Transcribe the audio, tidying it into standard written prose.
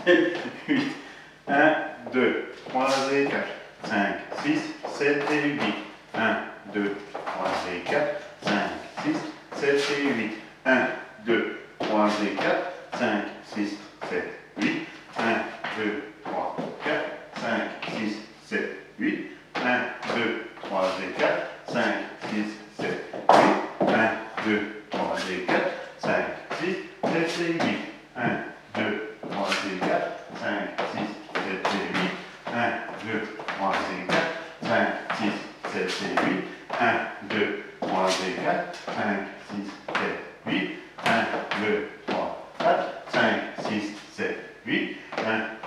7, 8. 1, 2, 3 et 4, 5, 6, 7 et 8. 1, 2, 3 et 4, 5, 6, 7 et 8. 1, 2, 3 et 4, 5, 6, 7, 8. 1, 2, 3, 4, 5, 6, 7, 8. 1, 2, 3 et 4, 5, 6, 7, 8. 1, 2, 3 et 4, 5, 6, 7 et 8. 1, 2, 3 et 4, 5, 6, 7 et 8. 1, 2, 3 et 4, 5, 6, 7 et 8. 1, 2, 3 et 4, 5, 6, 7, 8. 1, 2, 3, 4, 5, 6, 7, 8. 1,